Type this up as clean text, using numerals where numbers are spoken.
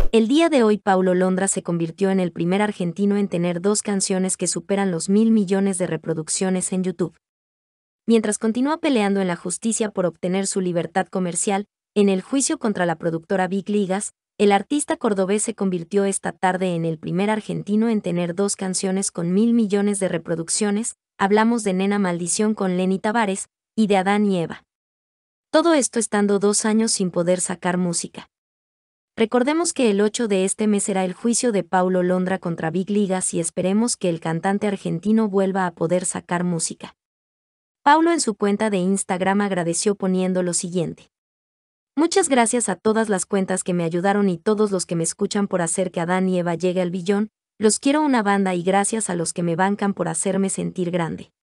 El día de hoy Paulo Londra se convirtió en el primer argentino en tener 2 canciones que superan los 1.000 millones de reproducciones en YouTube. Mientras continúa peleando en la justicia por obtener su libertad comercial, en el juicio contra la productora Big Ligas, el artista cordobés se convirtió esta tarde en el primer argentino en tener 2 canciones con 1.000 millones de reproducciones. Hablamos de Nena Maldición con Lenny Tavares y de Adán y Eva. Todo esto estando 2 años sin poder sacar música. Recordemos que el 8 de este mes será el juicio de Paulo Londra contra Big Ligas y esperemos que el cantante argentino vuelva a poder sacar música. Paulo en su cuenta de Instagram agradeció poniendo lo siguiente: muchas gracias a todas las cuentas que me ayudaron y todos los que me escuchan por hacer que Adán y Eva llegue al billón, los quiero una banda y gracias a los que me bancan por hacerme sentir grande.